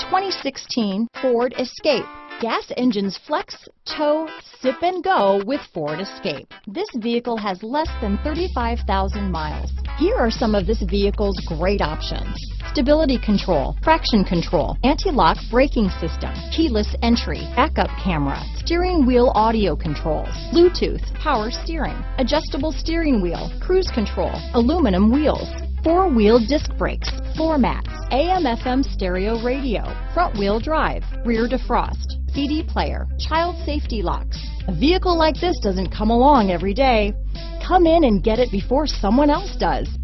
2016 Ford Escape. Gas engines flex, tow, sip and go with Ford Escape. This vehicle has less than 35,000 miles. Here are some of this vehicle's great options: stability control, traction control, anti-lock braking system, keyless entry, backup camera, steering wheel audio controls, Bluetooth, power steering, adjustable steering wheel, cruise control, aluminum wheels, four-wheel disc brakes, floor mats, AM/FM stereo radio, front-wheel drive, rear defrost, CD player, child safety locks. A vehicle like this doesn't come along every day. Come in and get it before someone else does.